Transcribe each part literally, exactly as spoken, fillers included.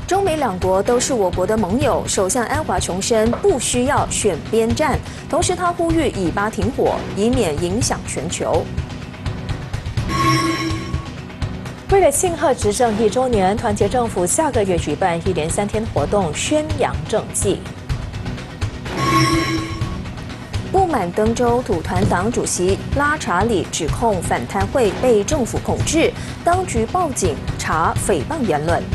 中美两国都是我国的盟友，首相安华重申不需要选边站，同时他呼吁以巴停火，以免影响全球。 为了庆贺执政一周年，团结政府下个月举办一连三天活动，宣扬政绩。 不满登州土团党主席拉查里指控反贪会被政府控制，当局报警查诽谤言论。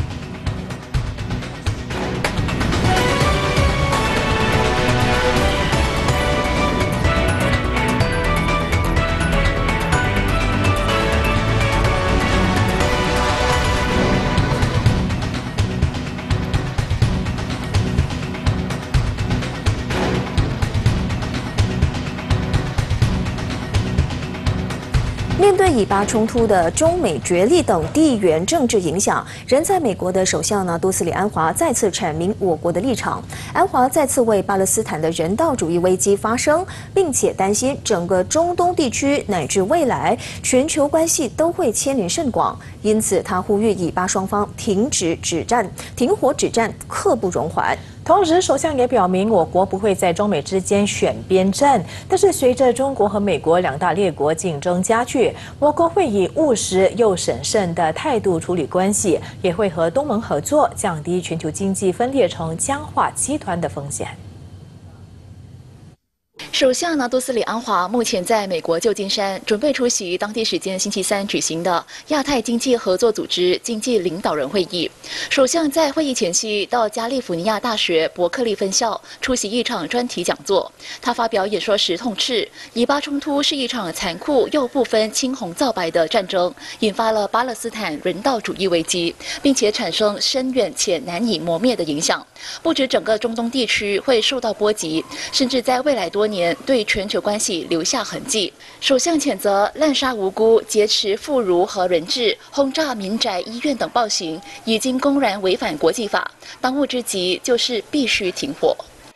面对以巴冲突的中美角力等地缘政治影响，人在美国的首相呢杜斯里安华再次阐明我国的立场。安华再次为巴勒斯坦的人道主义危机发声，并且担心整个中东地区乃至未来全球关系都会牵连甚广，因此他呼吁以巴双方停止止战、停火止战，刻不容缓。 同时，首相也表明，我国不会在中美之间选边站。但是，随着中国和美国两大列国竞争加剧，我国会以务实又审慎的态度处理关系，也会和东盟合作，降低全球经济分裂成僵化集团的风险。 首相拿督斯里安华目前在美国旧金山，准备出席当地时间星期三举行的亚太经济合作组织经济领导人会议。首相在会议前夕到加利福尼亚大学伯克利分校出席一场专题讲座。他发表演说时痛斥，以巴冲突是一场残酷又不分青红皂白的战争，引发了巴勒斯坦人道主义危机，并且产生深远且难以磨灭的影响。不止整个中东地区会受到波及，甚至在未来多年对全球关系留下痕迹。首相谴责滥杀无辜、劫持妇孺和人质、轰炸民宅、医院等暴行，已经公然违反国际法。当务之急就是必须停火。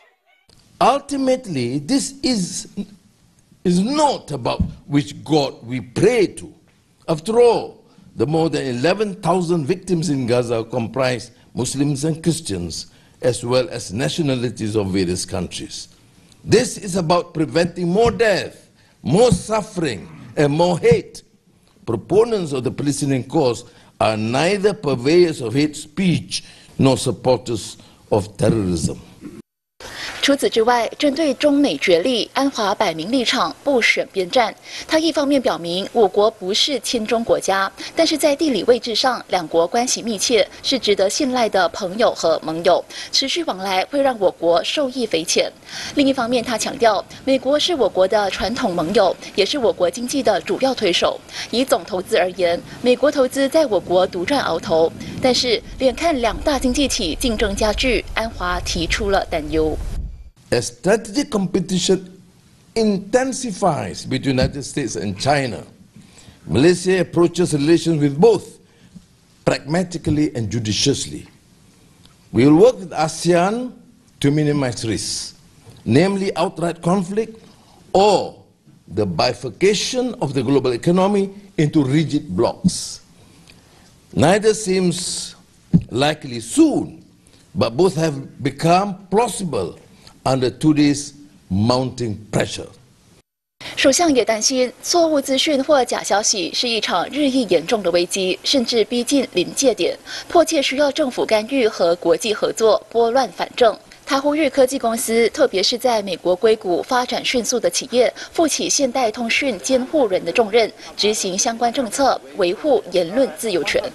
Ultimately, this is is not about which God we pray to. After all, the more than eleven thousand victims in Gaza comprise Muslims and Christians, as well as nationalities of various countries. This is about preventing more death, more suffering, and more hate. Proponents of the Palestinian cause are neither purveyors of hate speech nor supporters of terrorism. 除此之外，针对中美角力，安华摆明立场，不选边站。他一方面表明我国不是亲中国家，但是在地理位置上，两国关系密切，是值得信赖的朋友和盟友，持续往来会让我国受益匪浅。另一方面，他强调，美国是我国的传统盟友，也是我国经济的主要推手。以总投资而言，美国投资在我国独占鳌头，但是眼看两大经济体竞争加剧，安华提出了担忧。 As strategic competition intensifies between the United States and China, Malaysia approaches relations with both pragmatically and judiciously. We will work with ASEAN to minimize risks, namely outright conflict or the bifurcation of the global economy into rigid blocks. Neither seems likely soon, but both have become plausible under today's mounting pressure. 首相也担心，错误资讯或假消息是一场日益严重的危机，甚至逼近临界点，迫切需要政府干预和国际合作，拨乱反正。他呼吁科技公司，特别是在美国硅谷发展迅速的企业，负起现代通讯监护人的重任，执行相关政策，维护言论自由权。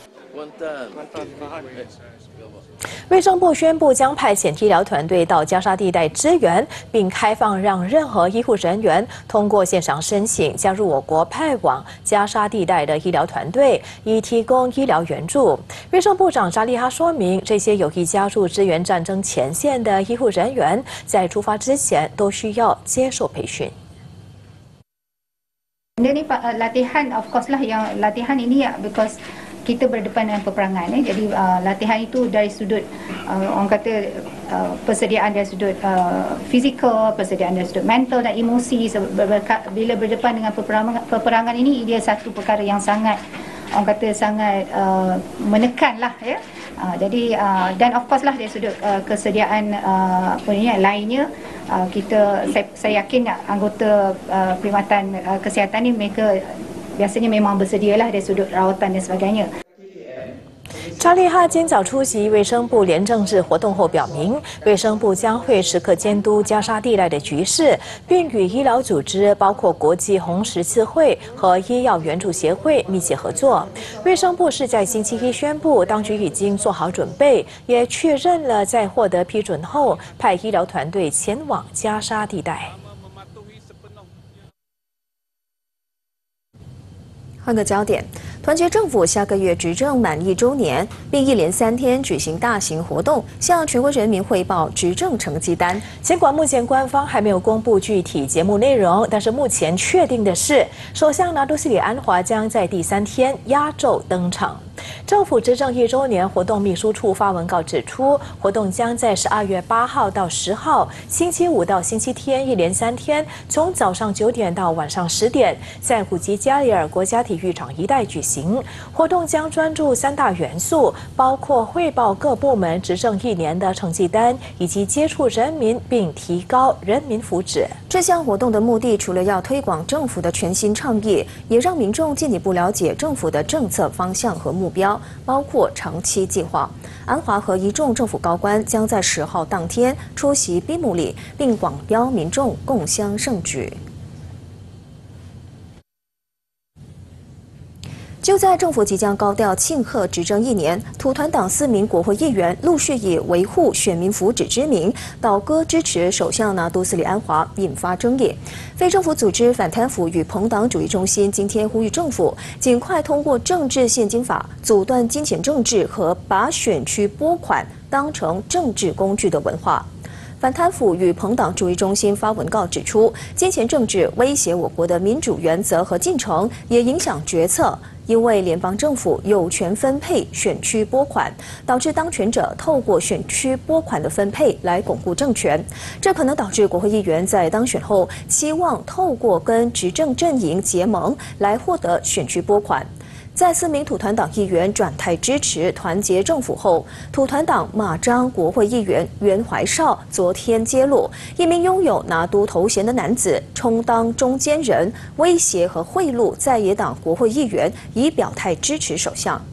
卫生部宣布将派遣医疗团队到加沙地带支援，并开放让任何医护人员通过线上申请加入我国派往加沙地带的医疗团队，以提供医疗援助。卫生部长扎利哈说明，这些有意加入支援战争前线的医护人员，在出发之前都需要接受培训。 Benda ni latihan of course lah yang latihan ini ya because kita berdepan dengan peperangan eh. Jadi uh, latihan itu dari sudut uh, orang kata uh, persediaan dari sudut uh, fizikal, persediaan dari sudut mental dan emosi. Bila berdepan dengan peperangan, peperangan ini dia satu perkara yang sangat orang kata sangat uh, menekan lah ya. Uh, jadi uh, dan of course lah dari sudut uh, kesediaan uh, apa ni lainnya, uh, kita saya, saya yakin anggota uh, perkhidmatan uh, kesihatan ni mereka biasanya memang bersedialah dari sudut rawatan dan sebagainya. 查利哈今早出席卫生部廉政制活动后表明，卫生部将会时刻监督加沙地带的局势，并与医疗组织，包括国际红十字会和医药援助协会密切合作。卫生部是在星期一宣布，当局已经做好准备，也确认了在获得批准后派医疗团队前往加沙地带。 换个焦点，团结政府下个月执政满一周年，并一连三天举行大型活动，向全国人民汇报执政成绩单。 尽管目前官方还没有公布具体节目内容，但是目前确定的是，首相拿督斯里安华将在第三天压轴登场。 政府执政一周年活动秘书处发文告指出，活动将在十二月八号到十号，星期五到星期天一连三天，从早上九点到晚上十点，在古吉加里尔国家体育场一带举行。活动将专注三大元素，包括汇报各部门执政一年的成绩单，以及接触人民并提高人民福祉。 这项活动的目的，除了要推广政府的全新倡议，也让民众进一步了解政府的政策方向和目标。 包括长期计划。安华和一众政府高官将在十号当天出席闭幕礼，并广邀民众共襄盛举。 就在政府即将高调庆贺执政一年，土团党四名国会议员陆续以维护选民福祉之名倒戈支持首相拿督斯里安华，引发争议。非政府组织反贪腐与朋党主义中心今天呼吁政府尽快通过政治现金法，阻断金钱政治和把选区拨款当成政治工具的文化。 反贪腐与朋党主义中心发文告指出，金钱政治威胁我国的民主原则和进程，也影响决策。因为联邦政府有权分配选区拨款，导致当权者透过选区拨款的分配来巩固政权。这可能导致国会议员在当选后期望透过跟执政阵营结盟来获得选区拨款。 在四名土团党议员转态支持团结政府后，土团党马彰国会议员袁怀少昨天揭露，一名拥有拿督头衔的男子充当中间人，威胁和贿赂在野党国会议员，以表态支持首相。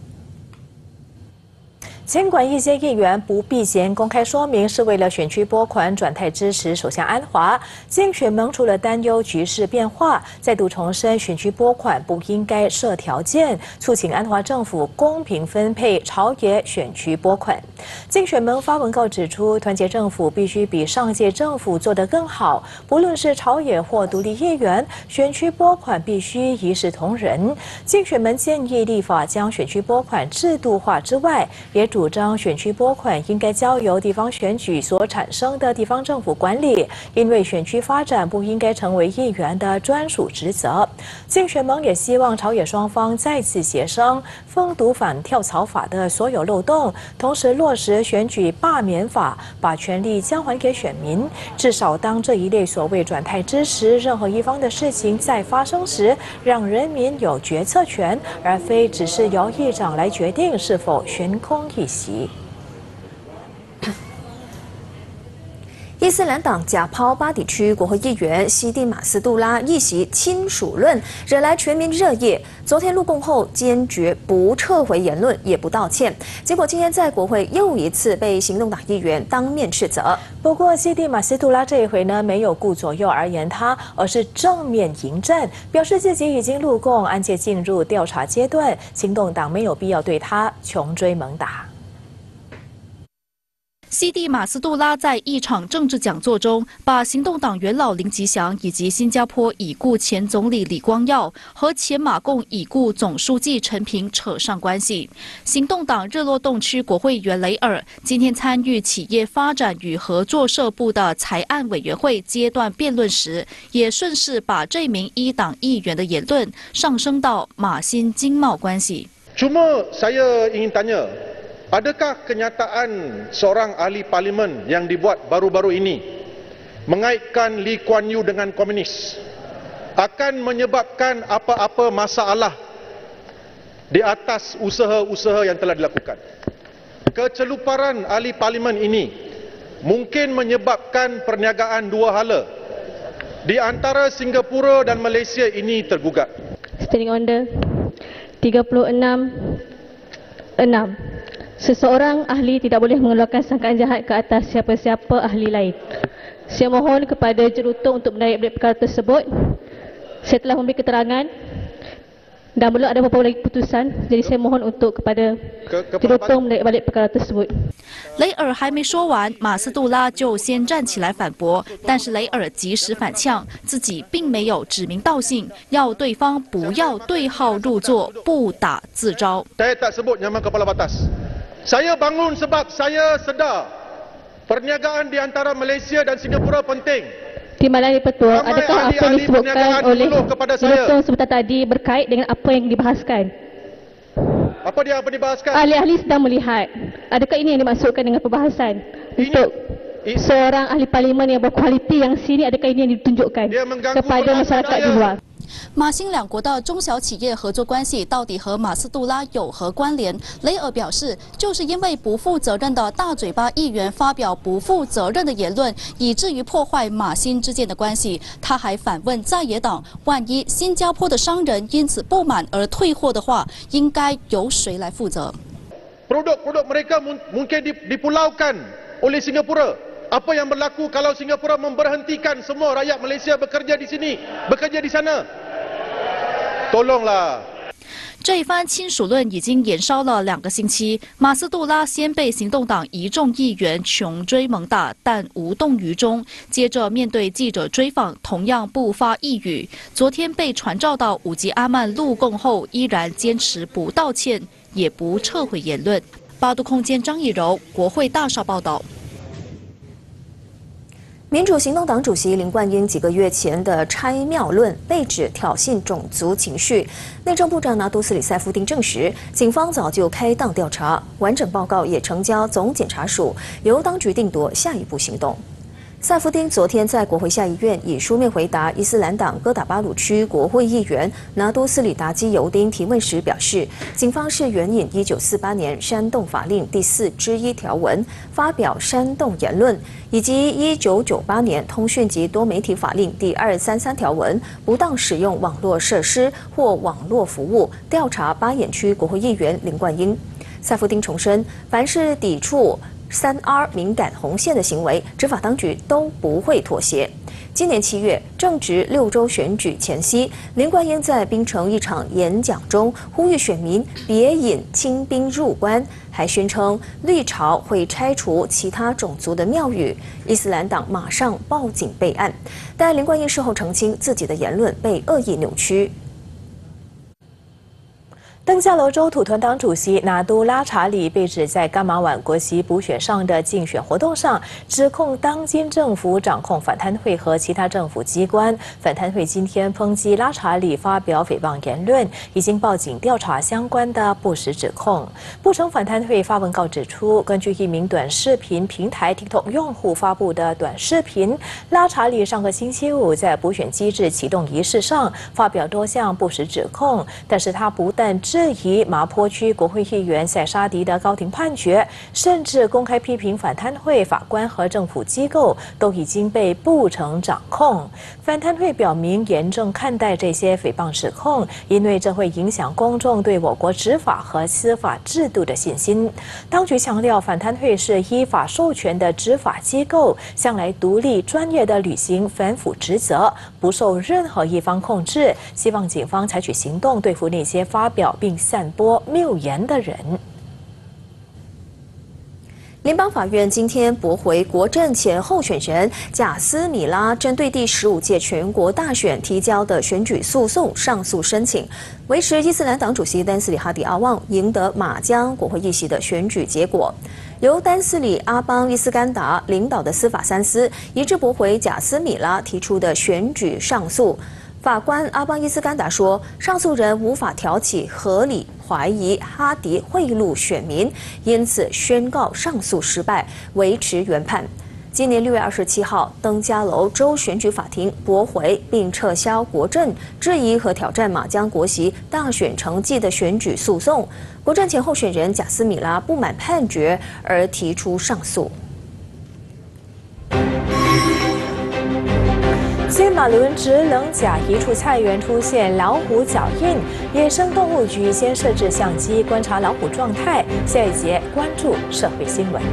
尽管一些议员不避嫌公开说明是为了选区拨款转态支持首相安华，竞选盟除了担忧局势变化，再度重申选区拨款不应该设条件，促请安华政府公平分配朝野选区拨款。竞选盟发文告指出，团结政府必须比上届政府做得更好，不论是朝野或独立议员，选区拨款必须一视同仁。竞选盟建议立法将选区拨款制度化之外，也 主张选区拨款应该交由地方选举所产生的地方政府管理，因为选区发展不应该成为议员的专属职责。竞选盟也希望朝野双方再次协商封堵反跳槽法的所有漏洞，同时落实选举罢免法，把权力交还给选民。至少当这一类所谓转态支持任何一方的事情再发生时，让人民有决策权，而非只是由议长来决定是否悬空一席。 伊斯兰党假抛巴底区国会议员西蒂马斯杜拉一席亲属论，惹来全民热议。昨天入共后，坚决不撤回言论，也不道歉。结果今天在国会又一次被行动党议员当面斥责。 不过，西蒂马斯杜拉这一回呢，没有顾左右而言他，而是正面迎战，表示自己已经入共，案件进入调查阶段，行动党没有必要对他穷追猛打。 西蒂马斯杜拉在一场政治讲座中，把行动党元老林吉祥以及新加坡已故前总理李光耀和前马共已故总书记陈平扯上关系。行动党日落洞区国会议员雷尔今天参与企业发展与合作社部的财案委员会阶段辩论时，也顺势把这名一党议员的言论上升到马新经贸关系。 Cuma saya ingin tanya. Adakah kenyataan seorang ahli parlimen yang dibuat baru-baru ini mengaitkan Lee Kuan Yew dengan komunis akan menyebabkan apa-apa masalah di atas usaha-usaha yang telah dilakukan? Keceluparan ahli parlimen ini mungkin menyebabkan perniagaan dua hala di antara Singapura dan Malaysia ini tergugat. Standing order tiga puluh enam enam. Seseorang ahli tidak boleh mengeluarkan sangkaan jahat ke atas siapa-siapa ahli lain. Saya mohon kepada jurutung untuk menarik balik perkara tersebut. Saya telah memberi keterangan dan belum ada beberapa lagi putusan, jadi saya mohon untuk kepada jurutung menarik balik perkara tersebut. 雷尔还没说完，马斯杜拉就先站起来反驳，但是雷尔及时反呛，自己并没有指名道姓，要对方不要对号入座，不打自招。 Saya tak sebut nama kepala batas. Saya bangun sebab saya sedar perniagaan di antara Malaysia dan Singapura penting. Timbalan Di-Pertua, adakah apa yang disebutkan oleh jurutung sebentar tadi berkait dengan apa yang dibahaskan? Apa dia apa dibahaskan? Ahli-ahli sedang melihat. Adakah ini yang dimaksudkan dengan perbahasan? Untuk ini, seorang ahli parlimen yang berkualiti yang sini, adakah ini yang ditunjukkan kepada masyarakat di luar? 马新两国的中小企业合作关系到底和马斯杜拉有何关联？雷尔表示，就是因为不负责任的大嘴巴议员发表不负责任的言论，以至于破坏马新之间的关系。他还反问在野党：万一新加坡的商人因此不满而退货的话，应该由谁来负责？ Produk-produk mereka mungkin dipulaukan oleh Singapura. Apa yang berlaku kalau Singapura memberhentikan semua rakyat Malaysia bekerja di sini, bekerja di sana? Tolonglah. 这一番亲属论已经延烧了两个星期。马斯杜拉先被行动党一众议员穷追猛打，但无动于衷。接着面对记者追访，同样不发一语。昨天被传召到五级阿曼录供后，依然坚持不道歉，也不撤回言论。八度空间张以柔，国会大厦报道。 民主行动党主席林冠英几个月前的拆庙论被指挑衅种族情绪，内政部长拿督斯里塞夫丁证实，警方早就开档调查，完整报告也呈交总检察署，由当局定夺下一步行动。 塞夫丁昨天在国会下议院以书面回答伊斯兰党哥打巴鲁区国会议员拿督斯里达基尤丁提问时表示，警方是援引一九四八年煽动法令第四之一条文发表煽动言论，以及一九九八年通讯及多媒体法令第二三三条文不当使用网络设施或网络服务，调查巴眼区国会议员林冠英。塞夫丁重申，凡是抵触 三 R 敏感红线的行为，执法当局都不会妥协。今年七月，正值六州选举前夕，林冠英在槟城一场演讲中呼吁选民别引清兵入关，还宣称绿潮会拆除其他种族的庙宇。伊斯兰党马上报警备案，但林冠英事后澄清自己的言论被恶意扭曲。 登嘉楼州土团党主席拿督拉查里被指在甘马晚国席补选上的竞选活动上，指控当今政府掌控反贪会和其他政府机关。反贪会今天抨击拉查里发表诽谤言论，已经报警调查相关的不实指控。布城反贪会发文告指出，根据一名短视频平台 TikTok 用户发布的短视频，拉查里上个星期五在补选机制启动仪式上发表多项不实指控，但是他不但 质疑麻坡区国会议员塞沙迪的高庭判决，甚至公开批评反贪会法官和政府机构都已经被布城掌控。反贪会表明严正看待这些诽谤指控，因为这会影响公众对我国执法和司法制度的信心。当局强调，反贪会是依法授权的执法机构，向来独立专业的履行反腐职责，不受任何一方控制。希望警方采取行动对付那些发表并 并散播谬言的人。 联邦法院今天驳回国阵前候选人贾斯米拉针对第十五届全国大选提交的选举诉讼上诉申请，维持伊斯兰党主席丹斯里哈迪阿旺赢得马江国会议席的选举结果。 由丹斯里阿邦伊斯干达领导的司法三司一致驳回贾斯米拉提出的选举上诉。 法官阿邦伊斯干达说，上诉人无法挑起合理怀疑哈迪贿赂选民，因此宣告上诉失败，维持原判。 今年六月二十七号，登嘉楼州选举法庭驳回并撤销国阵质疑和挑战马江国席大选成绩的选举诉讼。国阵前候选人贾斯米拉不满判决而提出上诉。 金马仑职冷甲一处菜园出现老虎脚印，野生动物局先设置相机观察老虎状态。下一节关注社会新闻。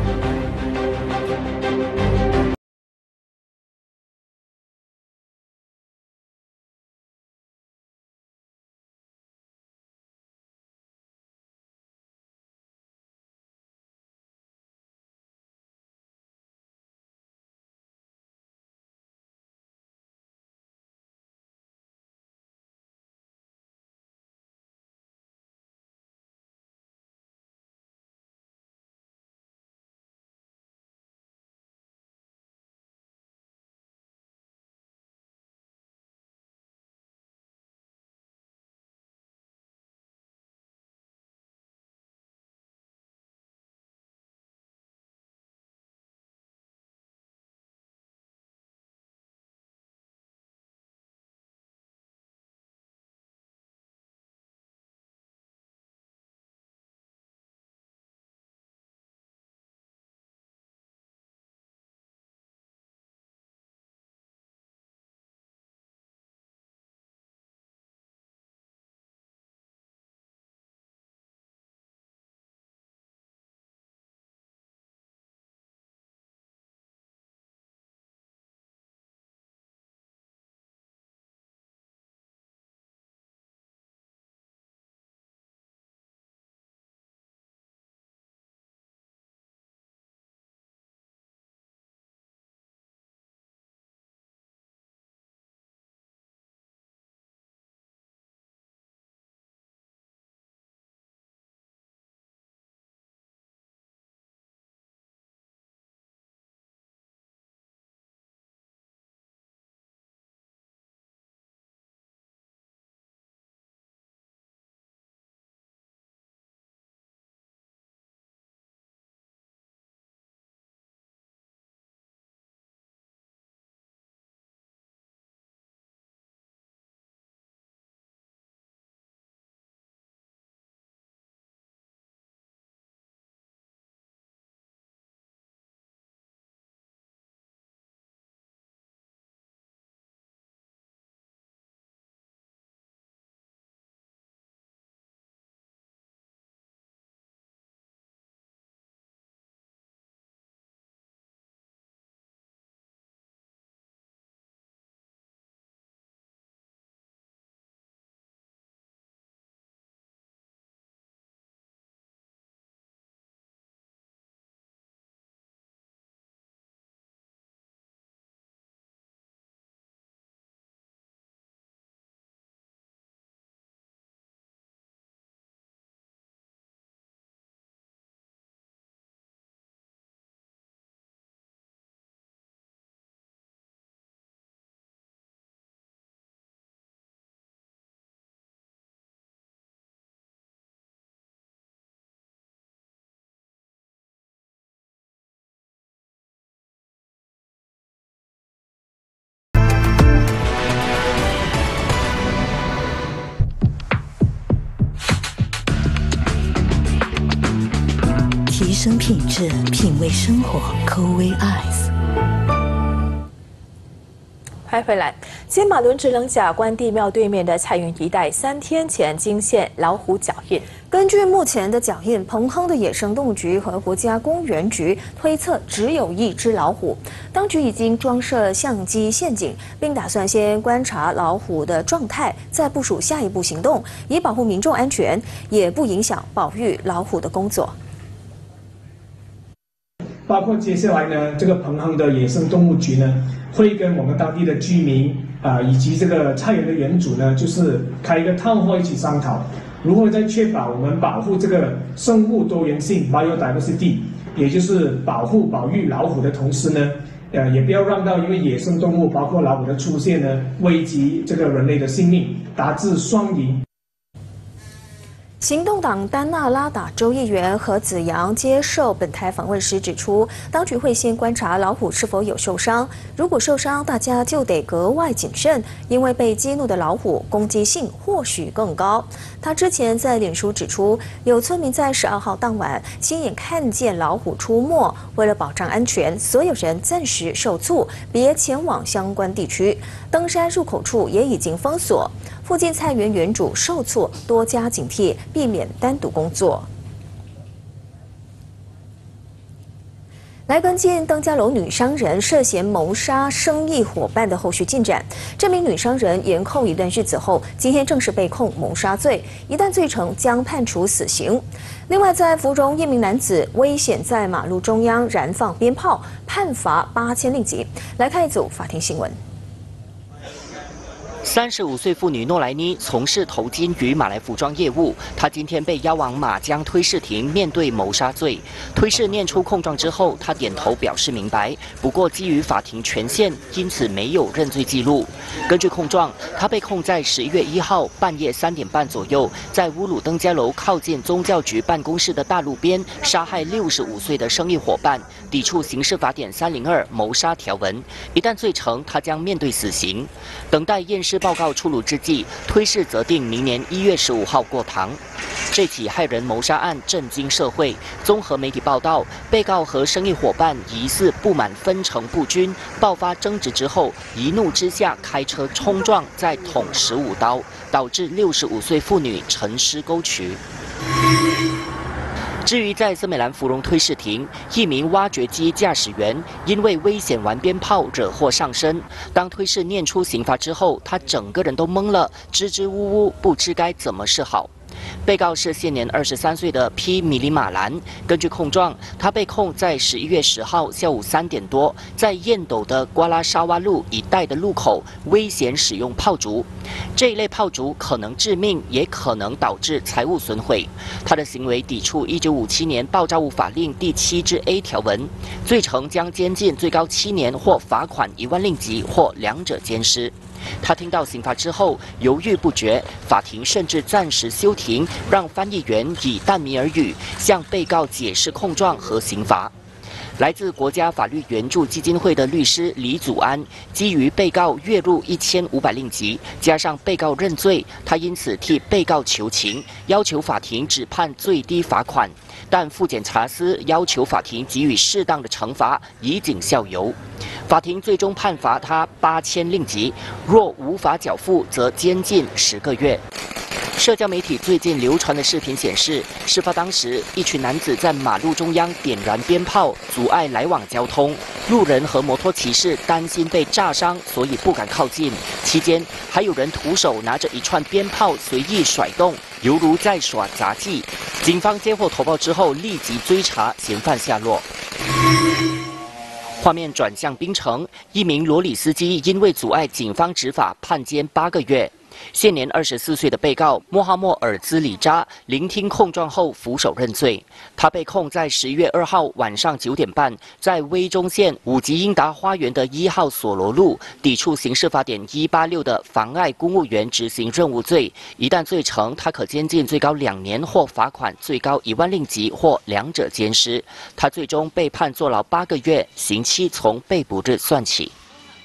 提升品质，品味生活 ，Coway Eyes。 拍回来，金马仑职冷甲关帝庙对面的菜园一带，三天前惊现老虎脚印。 根据目前的脚印，彭亨的野生动物局和国家公园局推测只有一只老虎。当局已经装设相机陷阱，并打算先观察老虎的状态，再部署下一步行动，以保护民众安全，也不影响保育老虎的工作。 包括接下来呢，这个彭亨的野生动物局呢，会跟我们当地的居民啊、呃，以及这个菜园的园主呢，就是开一个探会，一起商讨如何在确保我们保护这个生物多元性 （biodiversity）， 也就是保护保育老虎的同时呢，呃，也不要让到因为野生动物包括老虎的出现呢，危及这个人类的性命，达至双赢。 行动党丹纳拉达州议员何子阳接受本台访问时指出，当局会先观察老虎是否有受伤，如果受伤，大家就得格外谨慎，因为被激怒的老虎攻击性或许更高。他之前在脸书指出，有村民在十二号当晚亲眼看见老虎出没，为了保障安全，所有人暂时受促，别前往相关地区。登山入口处也已经封锁。 附近菜园园主受挫，多加警惕，避免单独工作。来跟进登嘉楼女商人涉嫌谋杀生意伙伴的后续进展。这名女商人延后一段日子后，今天正式被控谋杀罪，一旦罪成，将判处死刑。另外，在芙蓉一名男子危险在马路中央燃放鞭炮，判罚八千令吉。来看一组法庭新闻。 三十五岁妇女诺莱妮从事头巾与马来服装业务，她今天被押往马江推事庭面对谋杀罪。推事念出控状之后，她点头表示明白，不过基于法庭权限，因此没有认罪记录。根据控状，她被控在十一月一号半夜三点半左右，在乌鲁登嘉楼靠近宗教局办公室的大路边杀害六十五岁的生意伙伴，抵触刑事法典三零二谋杀条文。一旦罪成，她将面对死刑。等待验尸 报告出炉之际，推事责定明年一月十五号过堂。这起害人谋杀案震惊社会。综合媒体报道，被告和生意伙伴疑似不满分成不均，爆发争执之后，一怒之下开车冲撞，再捅十五刀，导致六十五岁妇女沉尸沟渠。 至于在森美兰芙蓉推事庭，一名挖掘机驾驶员因为危险玩鞭炮惹祸上身。当推事念出刑罚之后，他整个人都懵了，支支吾吾，不知该怎么是好。 被告是现年二十三岁的 P 米里马兰。根据控状，他被控在十一月十号下午三点多，在燕斗的瓜拉沙瓦路一带的路口危险使用炮竹。这一类炮竹可能致命，也可能导致财物损毁。他的行为抵触一九五七年爆炸物法令第七之 A 条文，罪成将监禁最高七年或罚款一万令吉，或两者兼施。 他听到刑罚之后犹豫不决，法庭甚至暂时休庭，让翻译员以淡米尔语向被告解释控状和刑罚。来自国家法律援助基金会的律师李祖安，基于被告月入一千五百令吉，加上被告认罪，他因此替被告求情，要求法庭只判最低罚款。 但副检察司要求法庭给予适当的惩罚，以儆效尤。法庭最终判罚他八千令吉，若无法缴付，则监禁十个月。社交媒体最近流传的视频显示，事发当时，一群男子在马路中央点燃鞭炮，阻碍来往交通。路人和摩托骑士担心被炸伤，所以不敢靠近。期间，还有人徒手拿着一串鞭炮随意甩动，犹如在耍杂技。警方接获投报之后，立即追查嫌犯下落。 画面转向槟城，一名罗里司机因为阻碍警方执法，判监八个月。现年二十四岁的被告莫哈默尔兹里扎聆听控状后俯首认罪。他被控在十一月二号晚上九点半，在威中县五级英达花园的一号索罗路，抵触刑事法典一八六的妨碍公务员执行任务罪。一旦罪成，他可监禁最高两年或罚款最高一万令吉，或两者兼施。他最终被判坐牢八个月，刑期从被捕日算起。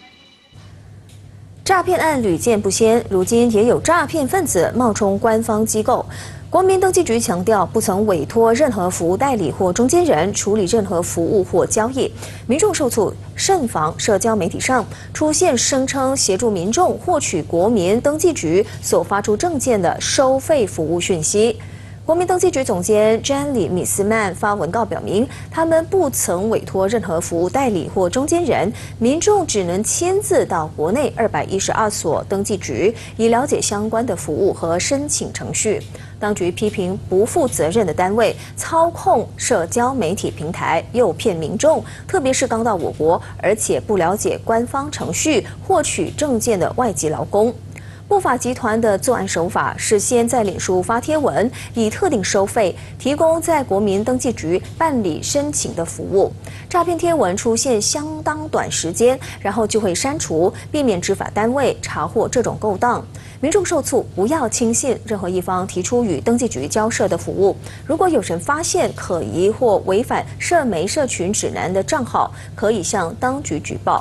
诈骗案屡见不鲜，如今也有诈骗分子冒充官方机构。国民登记局强调，不曾委托任何服务代理或中间人处理任何服务或交易。民众受促慎防社交媒体上出现声称协助民众获取国民登记局所发出证件的收费服务讯息。 国民登记局总监詹里米斯曼发文告表明，他们不曾委托任何服务代理或中间人，民众只能亲自到国内二百一十二所登记局，以了解相关的服务和申请程序。当局批评不负责任的单位操控社交媒体平台，诱骗民众，特别是刚到我国而且不了解官方程序获取证件的外籍劳工。 不法集团的作案手法是先在脸书发贴文，以特定收费提供在国民登记局办理申请的服务。诈骗贴文出现相当短时间，然后就会删除，避免执法单位查获这种勾当。民众受促不要轻信任何一方提出与登记局交涉的服务。如果有人发现可疑或违反社媒社群指南的账号，可以向当局举报。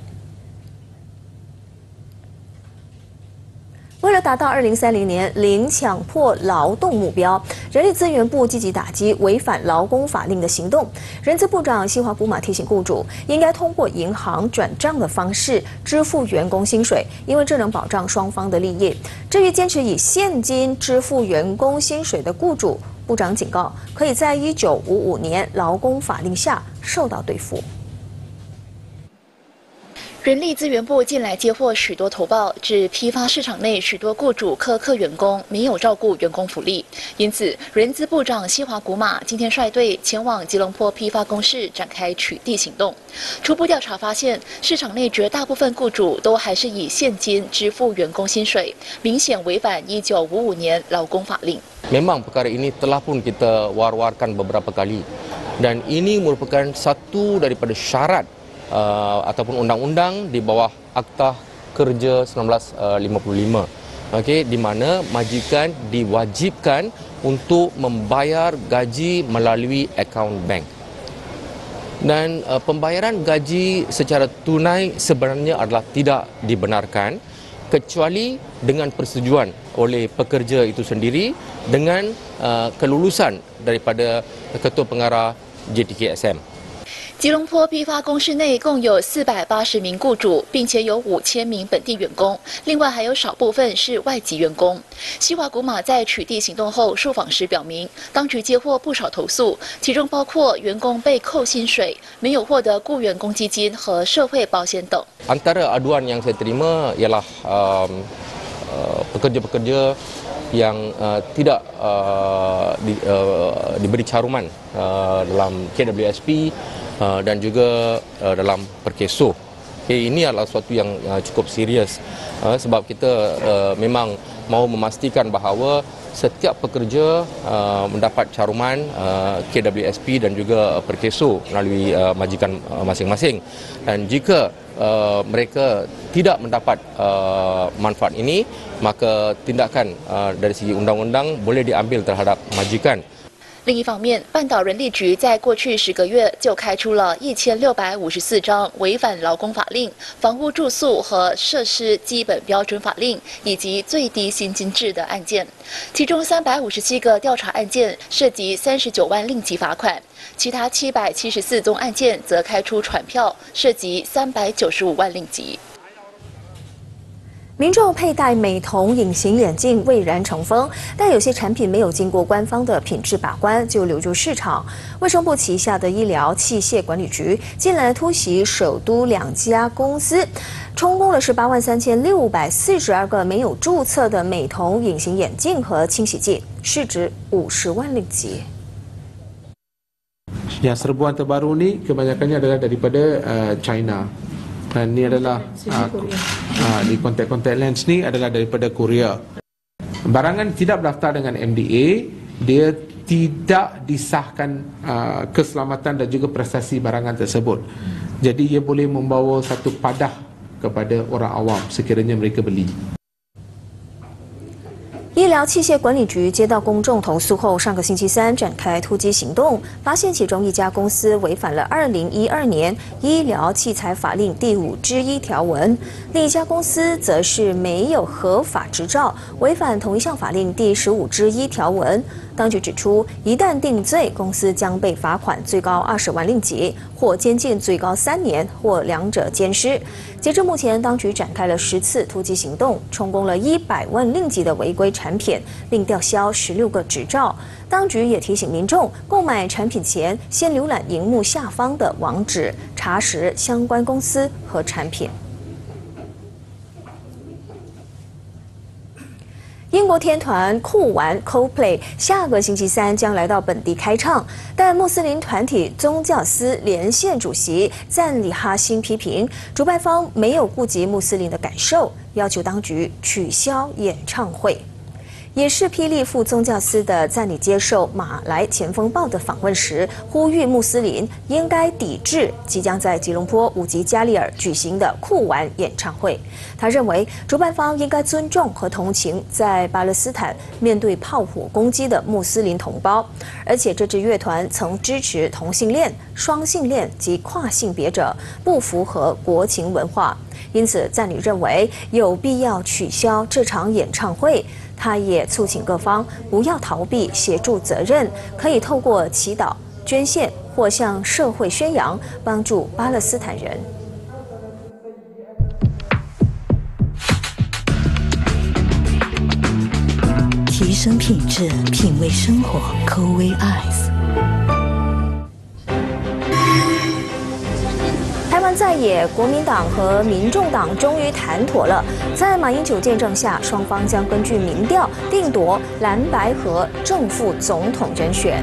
为了达到二零三零年零强迫劳动目标，人力资源部积极打击违反劳工法令的行动。人资部长西华古马提醒雇主，应该通过银行转账的方式支付员工薪水，因为这能保障双方的利益。至于坚持以现金支付员工薪水的雇主，部长警告，可以在一九五五年劳工法令下受到对付。 人力资源部近来接获许多投报，指批发市场内许多雇主苛刻员工，没有照顾员工福利。因此，人资部长西华古马今天率队前往吉隆坡批发公示展开取缔行动。初步调查发现，市场内绝大部分雇主都还是以现金支付员工薪水，明显违反一九五五年劳工法令。 Memang perkara ini telah pun kita war-warkan beberapa kali, dan ini merupakan satu daripada syarat Uh, ataupun undang-undang di bawah Akta Kerja seribu sembilan ratus lima puluh lima, okey, di mana majikan diwajibkan untuk membayar gaji melalui akaun bank. Dan uh, pembayaran gaji secara tunai sebenarnya adalah tidak dibenarkan kecuali dengan persetujuan oleh pekerja itu sendiri dengan uh, kelulusan daripada Ketua Pengarah J T K S M。 吉隆坡批发公示内共有四百八十名雇主，并且有五千名本地员工，另外还有少部分是外籍员工。西华古马在取缔行动后受访时表明，当局接获不少投诉，其中包括员工被扣薪水、没有获得雇员公积金和社会保险等。 Antara aduan yang saya terima ialah um, uh, pekerja-pekerja yang uh, tidak uh, di, uh, diberi caruman uh, dalam K W S P uh, dan juga uh, dalam perkeso. Okay, ini adalah sesuatu yang uh, cukup serius uh, sebab kita uh, memang mahu memastikan bahawa setiap pekerja uh, mendapat caruman uh, K W S P dan juga uh, perkeso melalui uh, majikan uh, masing-masing. Dan jika uh, mereka tidak mendapat uh, manfaat ini, maka tindakan uh, dari segi undang-undang boleh diambil terhadap majikan. 另一方面，半岛人力局在过去十个月就开出了一千六百五十四张违反劳工法令、房屋住宿和设施基本标准法令以及最低薪金制的案件，其中三百五十七个调查案件涉及三十九万令吉罚款，其他七百七十四宗案件则开出传票，涉及三百九十五万令吉。 民众佩戴美瞳隐形眼镜蔚然成风，但有些产品没有经过官方的品质把关就流入市场。卫生部旗下的医疗器械管理局近来突袭首都两家公司，充公了十八万三千六百四十二个没有注册的美瞳隐形眼镜和清洗剂，市值五十万令吉。 Yang serbuan terbaru ni kebanyakannya adalah daripada uh, China. Dan ini adalah uh, uh, di kontak-kontak lens ni adalah daripada Korea. Barangan tidak berdaftar dengan M D A, dia tidak disahkan uh, keselamatan dan juga prestasi barangan tersebut. Jadi ia boleh membawa satu padah kepada orang awam sekiranya mereka beli. 医疗器械管理局接到公众投诉后，上个星期三展开突击行动，发现其中一家公司违反了二零一二年医疗器材法令第五之一条文，另一家公司则是没有合法执照，违反同一项法令第十五之一条文。当局指出，一旦定罪，公司将被罚款最高二十万令吉，或监禁最高三年，或两者兼施。截至目前，当局展开了十次突击行动，充公了一百万令吉的违规产品，并吊销十六个执照。当局也提醒民众，购买产品前先浏览荧幕下方的网址，查实相关公司和产品。 英国天团酷玩 Coldplay 下个星期三将来到本地开唱，但穆斯林团体宗教司连线主席赞里哈辛批评主办方没有顾及穆斯林的感受，要求当局取消演唱会。 也是霹雳副宗教司的赞里接受马来前锋报的访问时，呼吁穆斯林应该抵制即将在吉隆坡五级加利尔举行的酷玩演唱会。他认为主办方应该尊重和同情在巴勒斯坦面对炮火攻击的穆斯林同胞，而且这支乐团曾支持同性恋、双性恋及跨性别者，不符合国情文化。因此，赞里认为有必要取消这场演唱会。 他也促请各方不要逃避协助责任，可以透过祈祷、捐献或向社会宣扬，帮助巴勒斯坦人。 提升品质，品味生活 ，Coway Eyes。 台湾在野国民党和民众党终于谈妥了，在马英九见证下，双方将根据民调定夺蓝白合正副总统人选。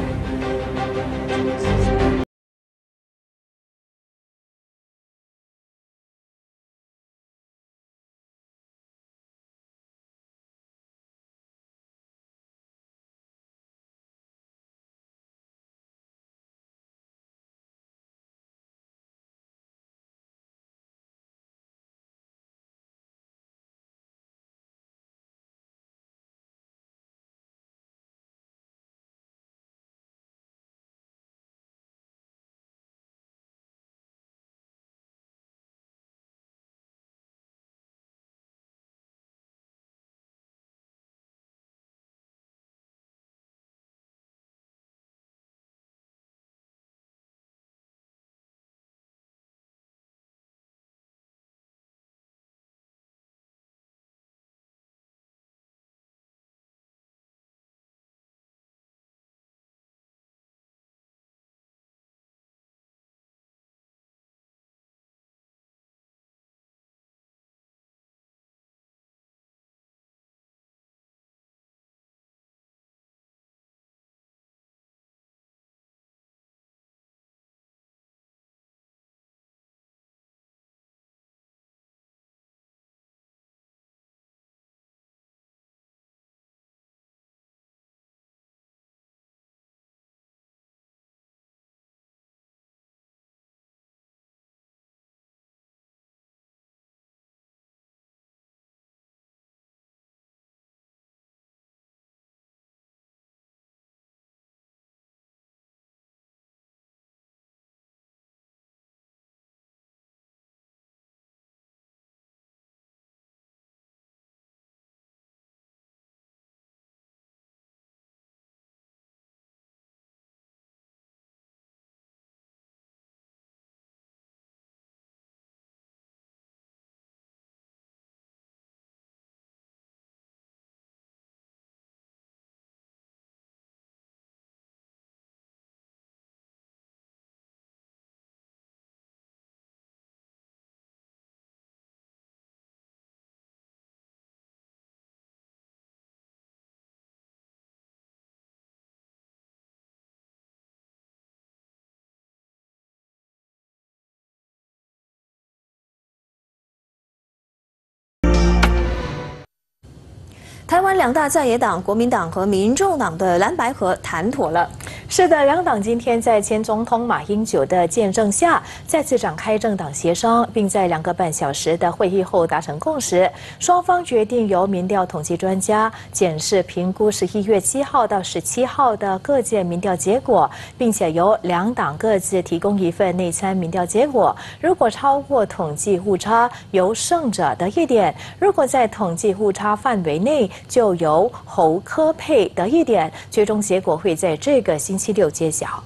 台湾两大在野党国民党和民众党的蓝白合谈妥了。 是的，两党今天在前总统马英九的见证下，再次展开政党协商，并在两个半小时的会议后达成共识。双方决定由民调统计专家检视评估十一月七号到十七号的各界民调结果，并且由两党各自提供一份内参民调结果。如果超过统计误差，由胜者得一点；如果在统计误差范围内，就由侯科佩得一点。最终结果会在这个星期六揭晓。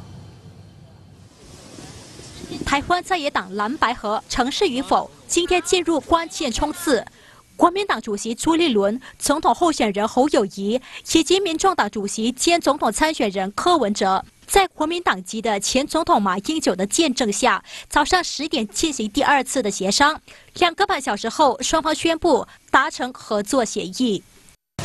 台湾在野党蓝白合成事与否，今天进入关键冲刺。国民党主席朱立伦、总统候选人侯友宜以及民众党主席兼总统参选人柯文哲，在国民党籍的前总统马英九的见证下，早上十点进行第二次的协商。两个半小时后，双方宣布达成合作协议。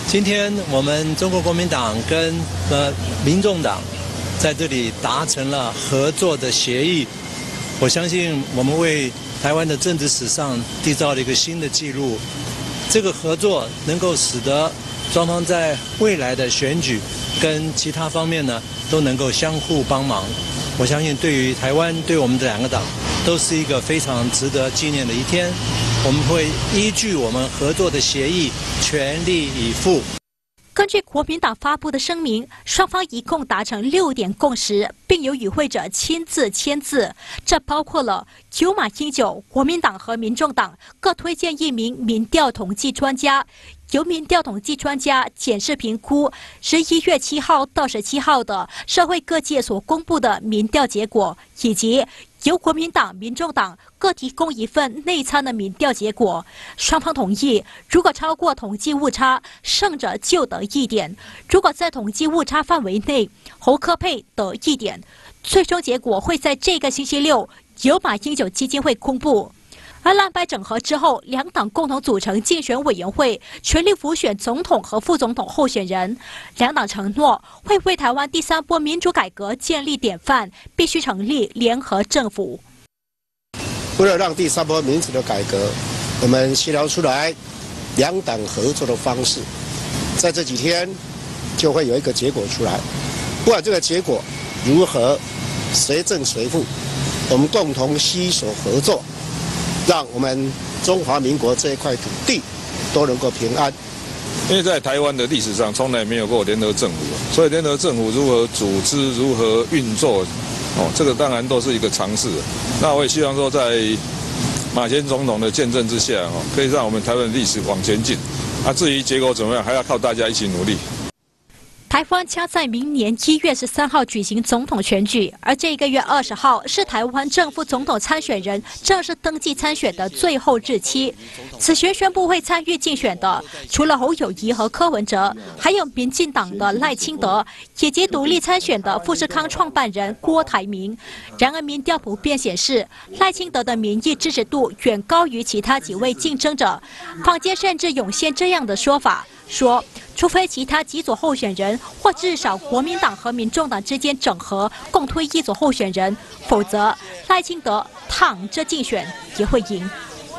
今天我们中国国民党跟呃民众党在这里达成了合作的协议，我相信我们为台湾的政治史上缔造了一个新的纪录。这个合作能够使得双方在未来的选举跟其他方面呢都能够相互帮忙。我相信对于台湾，对我们这两个党都是一个非常值得纪念的一天。我们会依据我们合作的协议全力以赴。 根据国民党发布的声明，双方一共达成六点共识，并由与会者亲自签字。这包括了九马英九，国民党和民众党各推荐一名民调统计专家，由民调统计专家检视评估十一月七号到十七号的社会各界所公布的民调结果，以及由国民党、民众党各提供一份内参的民调结果。双方同意，如果超过统计误差，胜者就得一点；如果在统计误差范围内，侯科佩得一点。最终结果会在这个星期六由马英九基金会公布。而蓝白整合之后，两党共同组成竞选委员会，全力辅选总统和副总统候选人。两党承诺会为台湾第三波民主改革建立典范，必须成立联合政府。 为了让第三波民主的改革，我们协调出来两党合作的方式，在这几天就会有一个结果出来。不管这个结果如何，谁胜谁负，我们共同携手合作。让我们中华民国这一块土地都能够平安。 因为在台湾的历史上从来没有过联合政府，所以联合政府如何组织、如何运作，哦，这个当然都是一个尝试。那我也希望说，在马前总统的见证之下，哦，可以让我们台湾的历史往前进。啊，至于结果怎么样，还要靠大家一起努力。 台湾将在明年一月十三号举行总统选举，而这个月二十号是台湾正副总统参选人正式登记参选的最后日期。此前宣布会参与竞选的，除了侯友宜和柯文哲，还有民进党的赖清德，以及独立参选的富士康创办人郭台铭。然而，民调普遍显示，赖清德的民意支持度远高于其他几位竞争者。坊间甚至涌现这样的说法。说，除非其他几组候选人，或至少国民党和民众党之间整合，共推一组候选人，否则赖清德躺着竞选也会赢。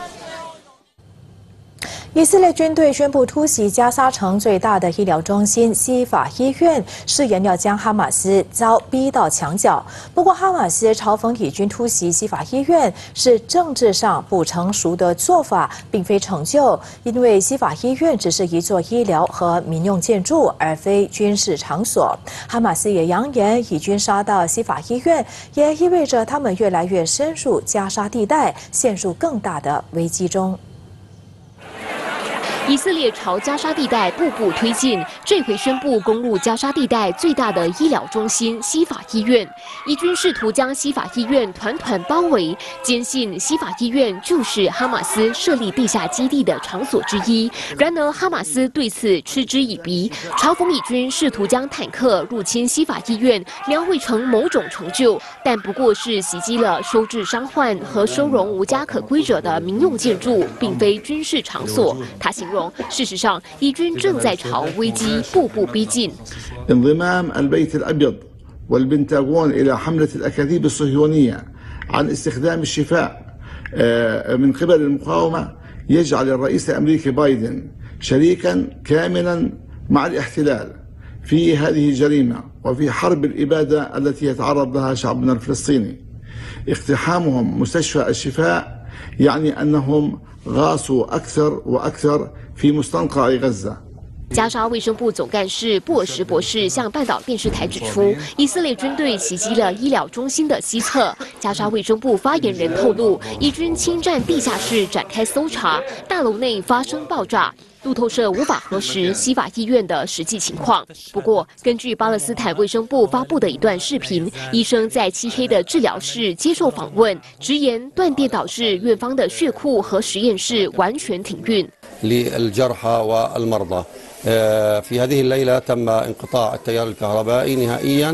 以色列军队宣布突袭加沙城最大的医疗中心西法医院，誓言要将哈马斯遭逼到墙角。不过，哈马斯嘲讽以军突袭西法医院是政治上不成熟的做法，并非成就，因为西法医院只是一座医疗和民用建筑，而非军事场所。哈马斯也扬言，以军杀到西法医院，也意味着他们越来越深入加沙地带，陷入更大的危机中。 以色列朝加沙地带步步推进，这回宣布攻入加沙地带最大的医疗中心西法医院。以军试图将西法医院团团包围，坚信西法医院就是哈马斯设立地下基地的场所之一。然而，哈马斯对此嗤之以鼻，嘲讽以军试图将坦克入侵西法医院描绘成某种成就，但不过是袭击了收治伤患和收容无家可归者的民用建筑，并非军事场所。他形容。事实上，以军正在朝危机步步逼近。 انضمام البيت الأبيض والبنتاغون إلى حملة الأكاذيب الصهيونية عن استخدام الشفاء من قبل المقاومة يجعل الرئيس الأمريكي بايدن شريكا كاملا مع الاحتلال في هذه الجريمة وفي حرب الإبادة التي يتعرض لها شعبنا الفلسطيني. اقتحامهم مستشفى الشفاء يعني أنهم غاصوا أكثر وأكثر في مستنقع غزة. 加沙卫生部总干事布尔什博士向半岛电视台指出，以色列军队袭击了医疗中心的西侧。加沙卫生部发言人透露，以军侵占地下室展开搜查，大楼内发生爆炸。路透社无法核实西法医院的实际情况。不过，根据巴勒斯坦卫生部发布的一段视频，医生在漆黑的治疗室接受访问，直言断电导致院方的血库和实验室完全停运。 للجرحى والمرضى في هذه الليلة تم انقطاع التيار الكهربائي نهائيا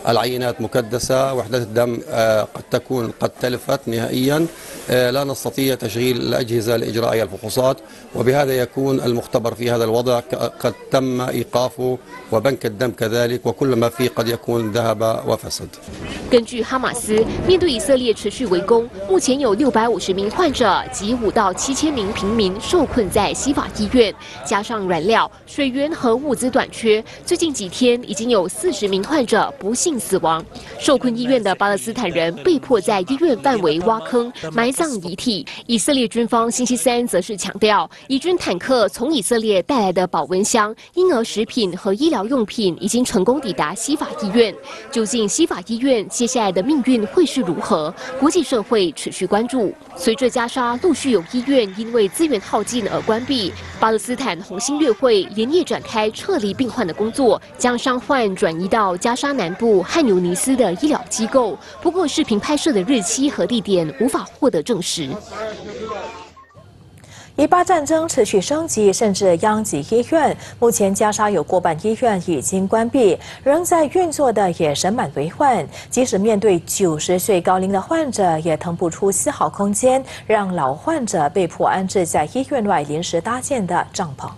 العينات مكدسة، وحدات الدم قد تكون قد تلفت نهائيا، لا نستطيع تشغيل الأجهزة لإجراء أي الفحوصات، وبهذا يكون المختبر في هذا الوضع قد تم إيقافه وبنك الدم كذلك، وكل ما فيه قد يكون ذهب وفسد. 根据哈马斯，面对以色列持续围攻，目前有六百五十名患者及五到七千名平民受困在西法医院，加上软料、水源和物资短缺，最近几天已经有四十名患者不幸死亡。受困医院的巴勒斯坦人被迫在医院范围挖坑埋葬遗体。以色列军方星期三则是强调，以军坦克从以色列带来的保温箱、婴儿食品和医疗用品已经成功抵达西法医院。究竟西法医院接下来的命运会是如何？国际社会持续关注。随着加沙陆续有医院因为资源耗尽而关闭，巴勒斯坦红新月会连夜展开撤离病患的工作，将伤患转移到加沙南部汉尤尼斯的医疗机构。不过，视频拍摄的日期和地点无法获得证实。 以巴战争持续升级，甚至殃及医院。目前加沙有过半医院已经关闭，仍在运作的也人满为患。即使面对九十岁高龄的患者，也腾不出丝毫空间，让老患者被迫安置在医院外临时搭建的帐篷。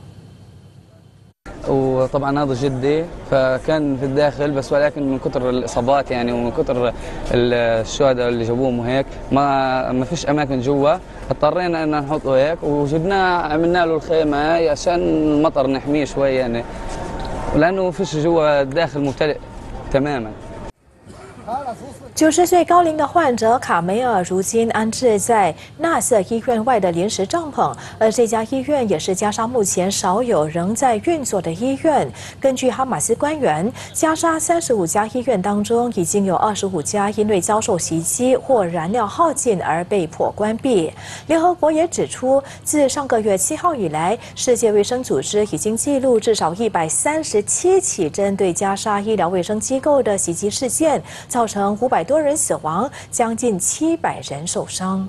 وطبعا هذا جدي فكان في الداخل بس ولكن من كثر الاصابات يعني ومن كثر الشهداء اللي جابوهم وهيك ما ما فيش اماكن جوا اضطرينا ان نحطه هيك وجبناه عملنا له الخيمه هاي عشان المطر نحميه شوي يعني لانه ما فيش جوا الداخل ممتلئ تماما. 九十岁高龄的患者卡梅尔如今安置在纳瑟医院外的临时帐篷，而这家医院也是加沙目前少有仍在运作的医院。根据哈马斯官员，加沙三十五家医院当中，已经有二十五家因为遭受袭击或燃料耗尽而被迫关闭。联合国也指出，自上个月七号以来，世界卫生组织已经记录至少一百三十七起针对加沙医疗卫生机构的袭击事件，造成五百多人死亡，将近七百人受伤。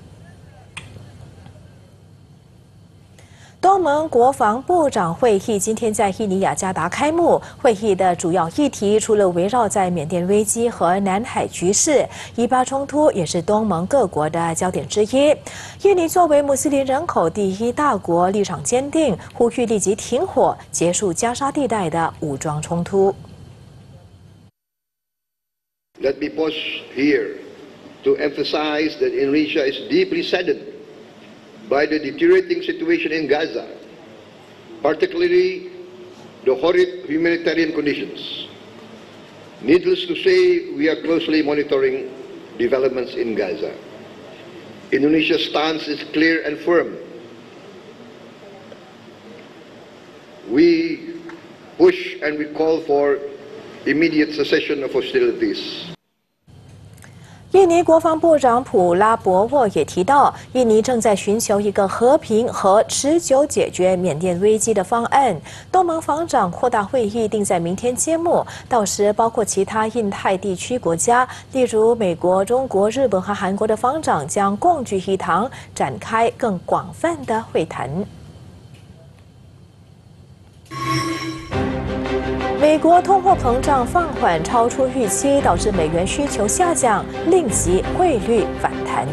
东盟国防部长会议今天在印尼雅加达开幕。会议的主要议题除了围绕在缅甸危机和南海局势，以巴冲突也是东盟各国的焦点之一。印尼作为穆斯林人口第一大国，立场坚定，呼吁立即停火，结束加沙地带的武装冲突。 Let me pause here to emphasize that Indonesia is deeply saddened by the deteriorating situation in Gaza, particularly the horrid humanitarian conditions. Needless to say, we are closely monitoring developments in Gaza. Indonesia's stance is clear and firm. We push and we call for immediate cessation of hostilities. 印尼国防部长普拉博沃也提到，印尼正在寻求一个和平和持久解决缅甸危机的方案。东盟防长扩大会议定在明天揭幕，到时包括其他印太地区国家，例如美国、中国、日本和韩国的防长将共聚一堂，展开更广泛的会谈。 美国通货膨胀放缓超出预期，导致美元需求下降，令其汇率反弹。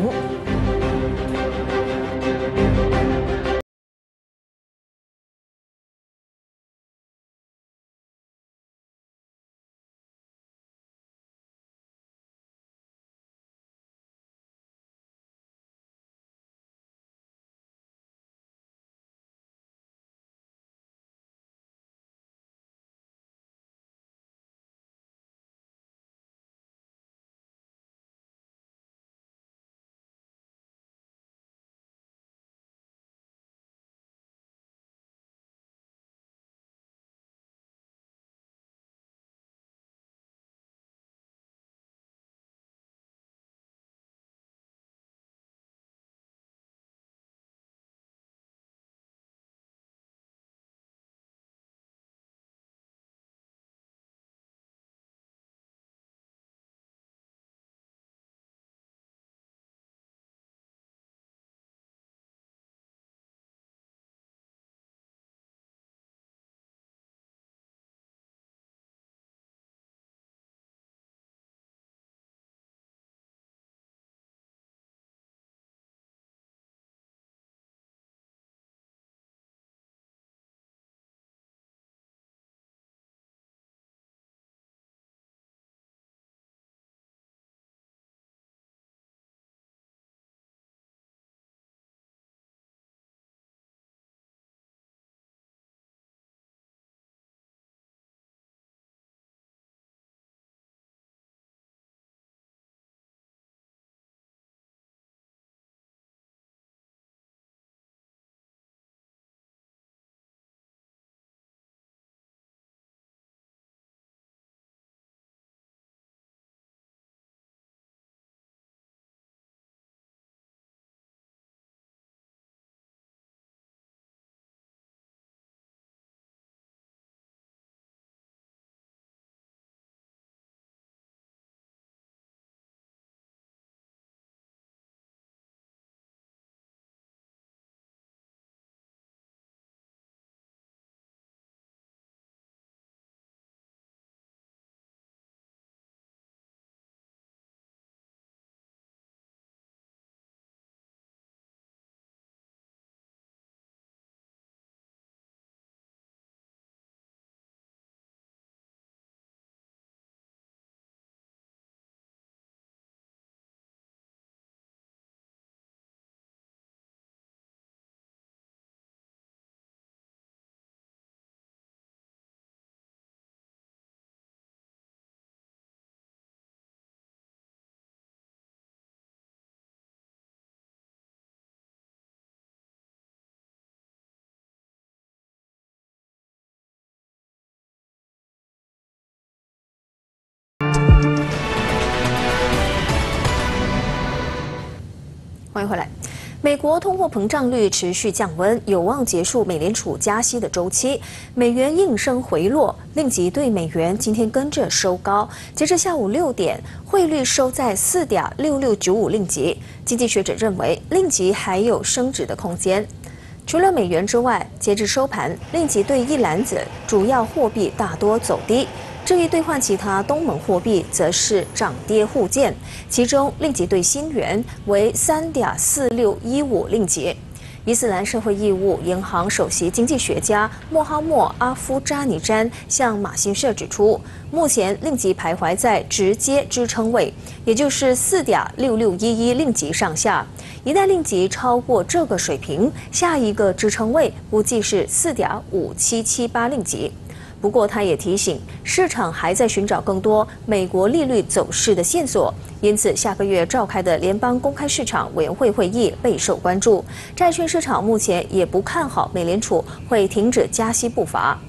欢迎回来。美国通货膨胀率持续降温，有望结束美联储加息的周期。美元应声回落，令吉对美元今天跟着收高。截至下午六点，汇率收在四点六六九五令吉。经济学者认为，令吉还有升值的空间。除了美元之外，截至收盘，令吉对一篮子主要货币大多走低。 至于兑换其他东盟货币，则是涨跌互见。其中，令吉对新元为三点四六一五令吉。伊斯兰社会义务银行首席经济学家莫哈默阿夫扎尼詹向马新社指出，目前令吉徘徊在直接支撑位，也就是四点六六一一令吉上下。一旦令吉超过这个水平，下一个支撑位估计是四点五七七八令吉。 不过，他也提醒，市场还在寻找更多美国利率走势的线索，因此下个月召开的联邦公开市场委员会会议备受关注。债券市场目前也不看好美联储会停止加息步伐。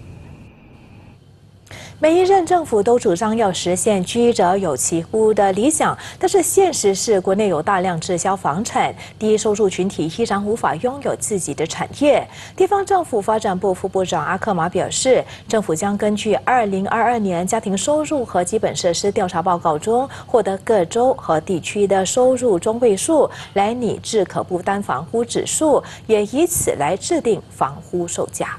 每一任政府都主张要实现居者有其屋的理想，但是现实是国内有大量滞销房产，低收入群体依然无法拥有自己的产业。地方政府发展部副部长阿克马表示，政府将根据二零二二年家庭收入和基本设施调查报告中获得各州和地区的收入中位数，来拟制可负担房屋指数，也以此来制定房屋售价。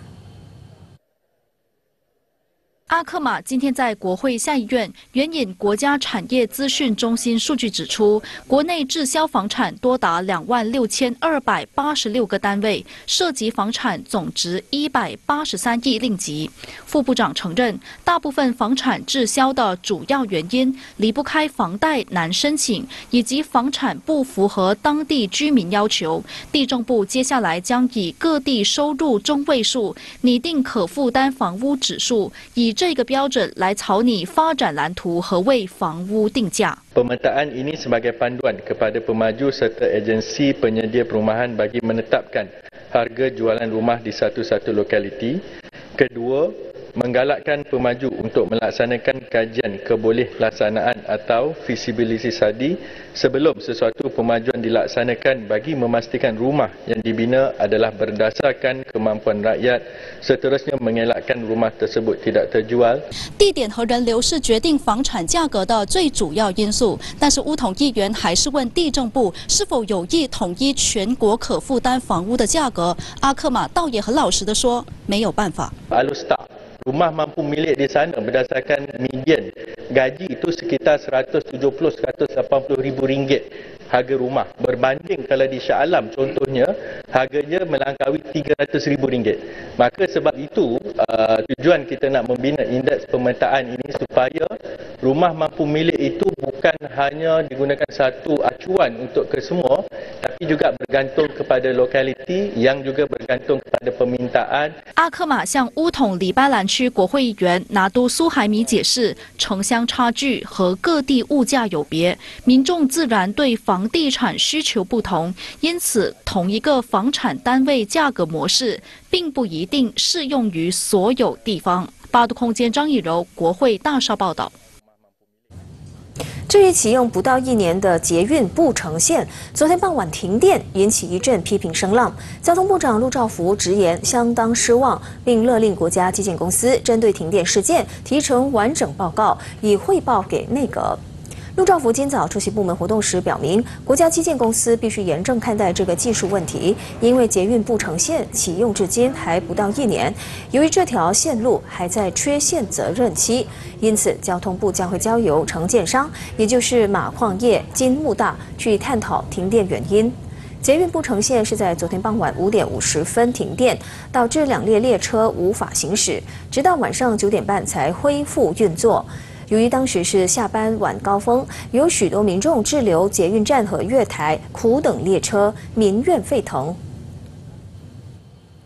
阿克马今天在国会下议院援引国家产业资讯中心数据指出，国内滞销房产多达两万六千二百八十六个单位，涉及房产总值一百八十三亿令吉。副部长承认，大部分房产滞销的主要原因离不开房贷难申请，以及房产不符合当地居民要求。地政部接下来将以各地收入中位数拟定可负担房屋指数，以 这个标准来草拟发展蓝图和为房屋定价。 Pemetaan ini sebagai panduan kepada pemaju serta agensi penyedia perumahan bagi menetapkan harga jualan rumah di satu-satu lokaliti. Kedua, menggalakkan pemaju untuk melaksanakan kajian kebolehpelaksanaan atau feasibility study sebelum sesuatu pemajuan dilaksanakan bagi memastikan rumah yang dibina adalah berdasarkan kemampuan rakyat, seterusnya mengelakkan rumah tersebut tidak terjual. 地点和人流是决定房产价格的最主要因素，但是巫统议员还是问地政部是否有意统一全国可负担房屋的价格。阿克马倒也很老实地说，没有办法。 Alustar rumah mampu milik di sana berdasarkan median gaji itu sekitar seratus tujuh puluh sampai seratus lapan puluh ribu ringgit harga rumah, berbanding kalau di Shah Alam contohnya harganya melangkaui tiga ratus ribu ringgit. Maka sebab itu uh, tujuan kita nak membina indeks pemetaan ini supaya rumah mampu milik itu bukan hanya digunakan satu acuan untuk kesemua, tapi juga bergantung kepada lokaliti yang juga bergantung kepada permintaan. 阿克马向巫统黎巴兰区国会议员拿督苏海米解释，城乡差距和各地物价有别，民众自然对房地产需求不同，因此同一个房产单位价格模式并不一定适用于所有地方。八度空间张以柔，国会大厦报道。 至于启用不到一年的捷运不成线，昨天傍晚停电，引起一阵批评声浪。交通部长陆兆福直言相当失望，并勒令国家基建公司针对停电事件提成完整报告，以汇报给内阁。 陆兆福今早出席部门活动时表明，国家基建公司必须严正看待这个技术问题，因为捷运不成线启用至今还不到一年，由于这条线路还在缺陷责任期，因此交通部将会交由承建商，也就是马矿业、金木大去探讨停电原因。 捷运不成线是在昨天傍晚五点五十分停电，导致两列列车无法行驶，直到晚上九点半才恢复运作。 由于当时是下班晚高峰，有许多民众滞留捷运站和月台，苦等列车，民怨沸腾。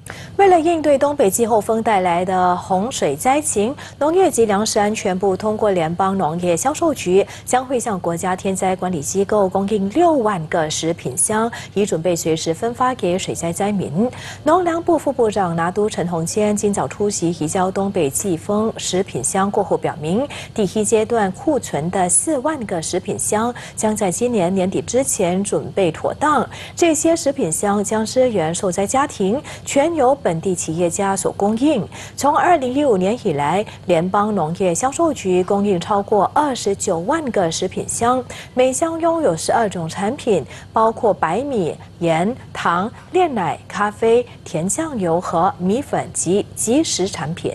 为了应对东北季候风带来的洪水灾情，农业及粮食安全部通过联邦农业销售局，将会向国家天灾管理机构供应六万个食品箱，以准备随时分发给水灾灾民。农粮部副部长拿督陈宏坚今早出席移交东北季风食品箱过后表明，第一阶段库存的四万个食品箱将在今年年底之前准备妥当。这些食品箱将支援受灾家庭，全由本地企业家所供应。从二零一五年以来，联邦农业销售局供应超过二十九万个食品箱，每箱拥有十二种产品，包括白米、盐、糖、炼奶、咖啡、甜酱油和米粉及即食产品。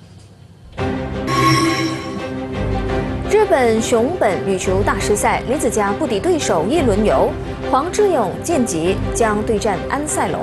日本熊本羽球大师赛，李子嘉不敌对手一轮游，黄志勇晋级，将对战安塞龙。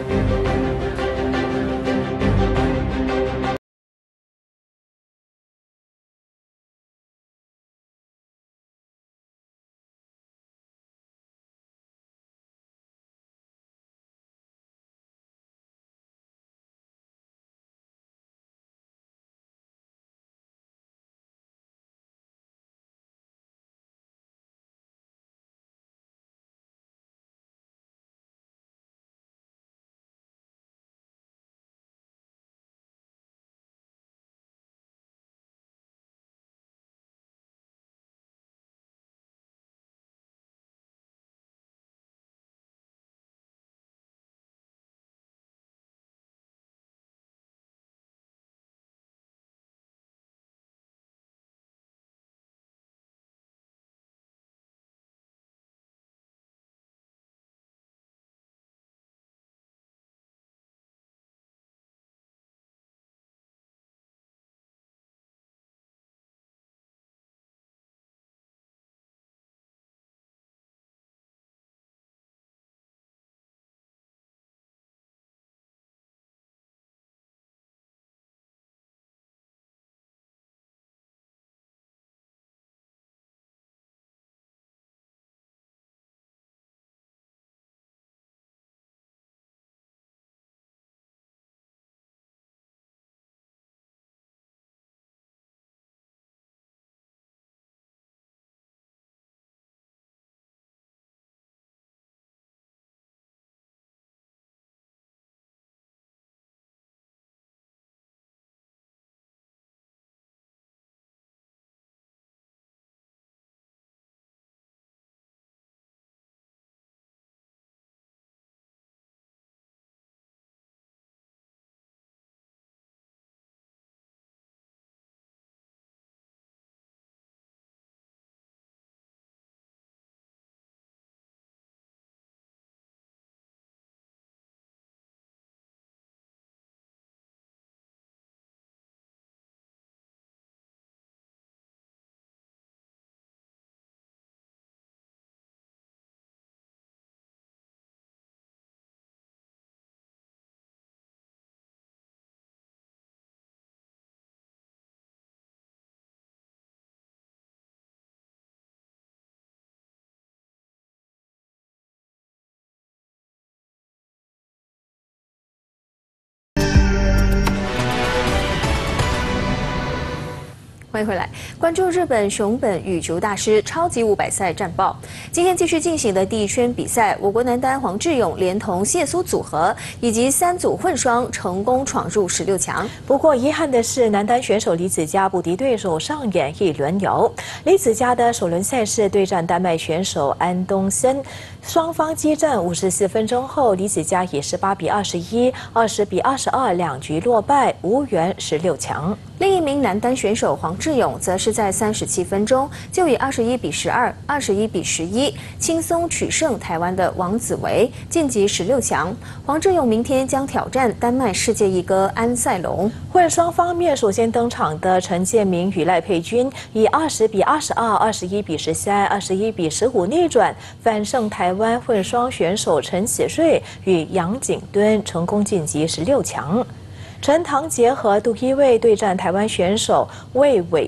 欢迎回来，关注日本熊本羽球大师超级五百赛战报。今天继续进行的第一圈比赛，我国男单黄志勇连同谢苏组合以及三组混双成功闯入十六强。 不过遗憾的是，男单选手李子嘉不敌对手上演一轮游。李子嘉的首轮赛事对战丹麦选手安东森，双方激战五十四分钟后，李子嘉以十八比二十一、二十比二十二两局落败，无缘十六强。 另一名男单选手黄志勇则是在三十七分钟就以二十一比十二、二十一比十一轻松取胜台湾的王子维，晋级十六强。黄志勇明天将挑战丹麦世界一哥安塞龙。 混双方面，首先登场的陈建明与赖佩君以二十比二十二、二十一比十三、二十一比十五逆转，反胜台湾混双选手陈子睿与杨景敦，成功晋级十六强。陈唐杰和杜一卫对战台湾选手魏伟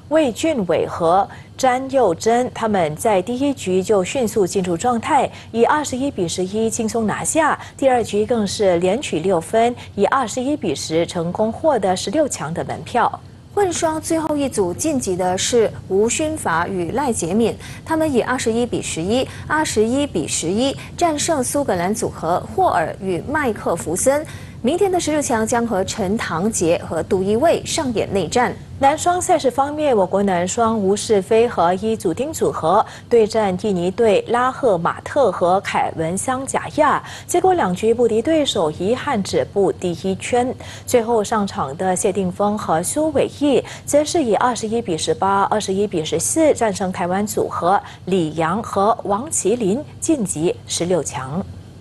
魏俊伟和詹佑珍他们在第一局就迅速进入状态，以二十一比十一轻松拿下。第二局更是连取六分，以二十一比十成功获得十六强的门票。 混双最后一组晋级的是吴勋法与赖洁敏，他们以二十一比十一、二十一比十一战胜苏格兰组合霍尔与麦克弗森。明天的十六强将和陈唐杰和杜一卫上演内战。 男双赛事方面，我国男双吴世飞和伊祖丁组合对战印尼队拉赫马特和凯文桑贾亚，结果两局不敌对手，遗憾止步第一圈。最后上场的谢定峰和苏伟毅则是以二十一比十八、二十一比十四战胜台湾组合李阳和王麒麟，晋级十六强。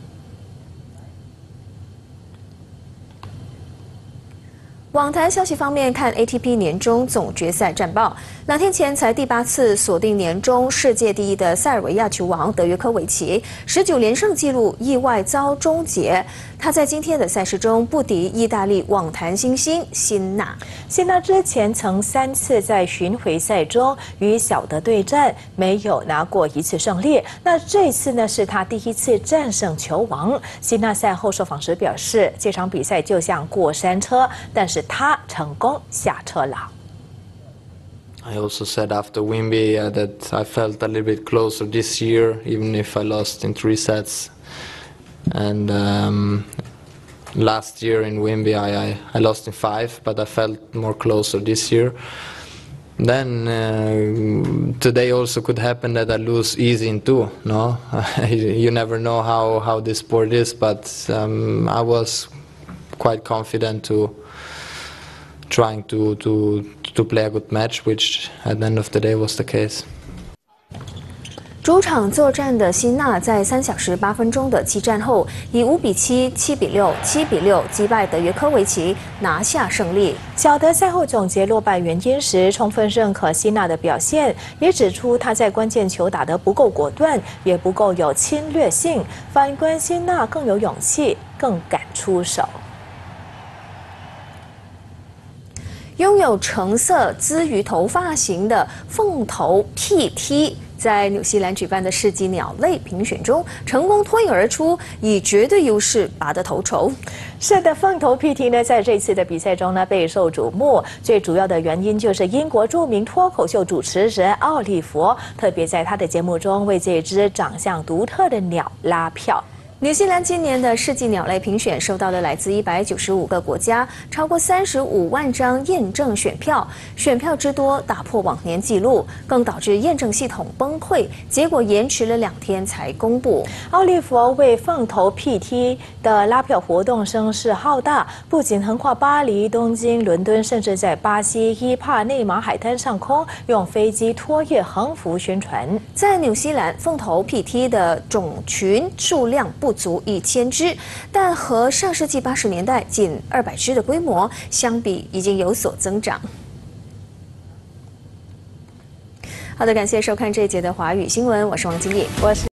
网坛消息方面，看 A T P 年终总决赛战报。两天前才第八次锁定年终世界第一的塞尔维亚球王德约科维奇，十九连胜纪录意外遭终结。他在今天的赛事中不敌意大利网坛新星辛纳。 辛纳之前曾三次在巡回赛中与小德对战，没有拿过一次胜利。那这次呢，是他第一次战胜球王。辛纳赛后受访时表示，这场比赛就像过山车，但是 他成功下车了。 I also said after Wimby uh, that I felt a little bit closer this year, even if I lost in three sets. And um, last year in Wimby I, I, I lost in five, but I felt more closer this year. Then uh, today also could happen that I lose easy in two. No, you never know how, how this sport is, but um, I was quite confident to. Trying to, to, to play a good match, which at the end of the day was the case. 主场作战的辛纳在三小时八分钟的激战后，以五比七、七比六、七比六击败德约科维奇，拿下胜利。 小德赛后总结落败原因时，充分认可辛纳的表现，也指出他在关键球打得不够果断，也不够有侵略性。反观辛纳更有勇气，更敢出手。 拥有橙色鲻鱼头发型的凤头 P T， 在纽西兰举办的世纪鸟类评选中，成功脱颖而出，以绝对优势拔得头筹。 是的，凤头 P T 呢，在这次的比赛中呢备受瞩目，最主要的原因就是英国著名脱口秀主持人奥利弗，特别在他的节目中为这只长相独特的鸟拉票。 纽西兰今年的世纪鸟类评选收到了来自一百九十五个国家超过三十五万张验证选票，选票之多打破往年纪录，更导致验证系统崩溃，结果延迟了两天才公布。 奥利弗为凤头 P T 的拉票活动声势浩大，不仅横跨巴黎、东京、伦敦，甚至在巴西伊帕内马海滩上空用飞机拖曳横幅宣传。 在纽西兰，凤头 P T 的种群数量不 不足一千只，但和上世纪八十年代近二百只的规模相比，已经有所增长。好的，感谢收看这一节的华语新闻，我是王金义， 我是。